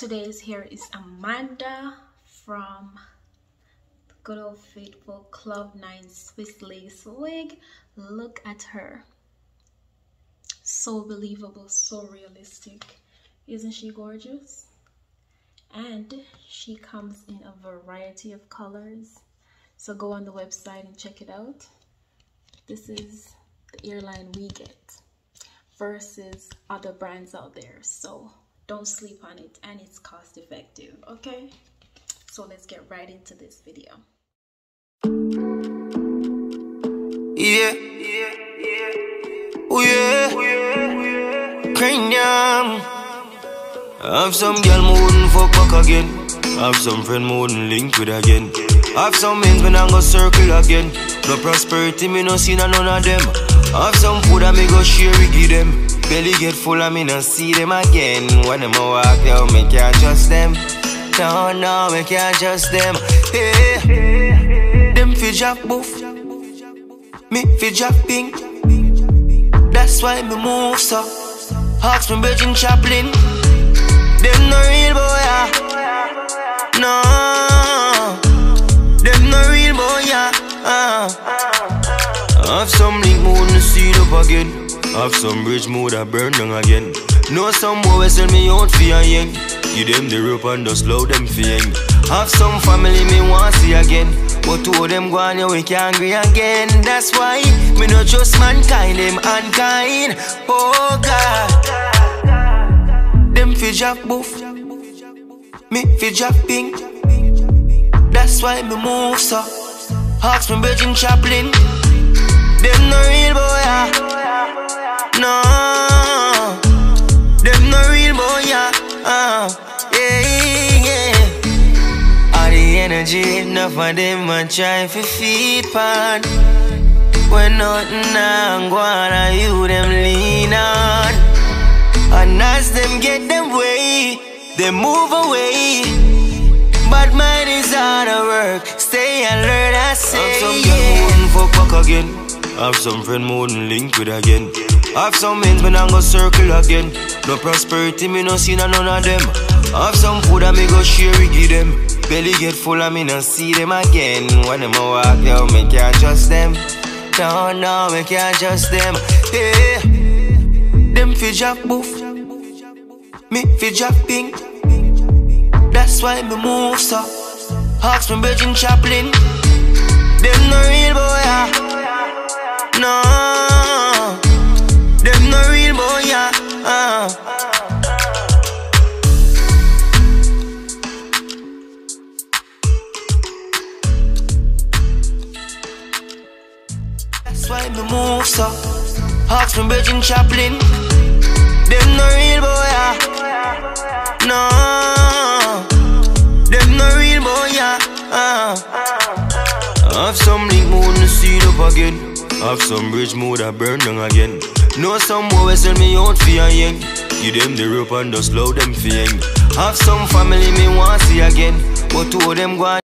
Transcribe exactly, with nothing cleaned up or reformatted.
today's hair is Amanda from Good Old Faithful Club nine Swiss Lace Wig. Look at her. So believable, so realistic. Isn't she gorgeous? And she comes in a variety of colors. So go on the website and check it out. This is the hairline we get versus other brands out there. So don't sleep on it, and it's cost effective, okay? So let's get right into this video. Yeah, yeah, yeah, oh yeah, cranium. Have some girl who wouldn't fuck back again. Have some friend who wouldn't link with again. Have some men when I go circle again. No prosperity, me no see none of them. Have some food I me go share it give them. Belly get full and me no see them again. When them a walk down, me can't trust them. No, no, me can't trust them. Hey, them fi jack boof, me fi jack pink. That's why me move so. Hawks me Virgin Chaplin. Them no real boy, yeah. No, them no real boy, yeah. uh. Have some link mood to see it up again. Have some bridge mood that burn down again. Know some boy sell me out for a yen. Give them the rope and just slow them for yen. Have some family me want see again. But two of them go on your way can't agree again. That's why me not trust mankind, them unkind. Oh God, them fi jack boof, me fi jack pink. That's why me move so. Hawks me Virgin Chaplin. Them no real boy, yeah. No, them no real boy, yeah. uh, Yeah, yeah. All the energy, enough of them a try fi feed pan. When nothing now go on, you them lean on. And as them get them way, they move away. But mine is hard to work. Stay alert, I say. Have some girl who wouldn't fuck back again. Have some friend who wouldn't link with again. Have some men when I go circle again. No prosperity, me no see none of them. Have some food I me go share it give them. Belly get full and me no see them again. When them a walk down, me can't trust them. No, no, me can't trust them. Hey, them fi jack boof, me fi jack pink. That's why me move so. Hawks me Virgin Chaplin. Them no real boy, yeah. No, them no real boy, yeah. uh. That's why me move so. Hawks me Virgin Chaplin. Them no real boy, yeah. No, them no real boy, yeah. uh. Have some link mood to see it up again. Have some bridge mood that burn down again. Know some boy sell me out for a yen. Give them the rope and just slow them for yen. Have some family me want see again. But two of them go on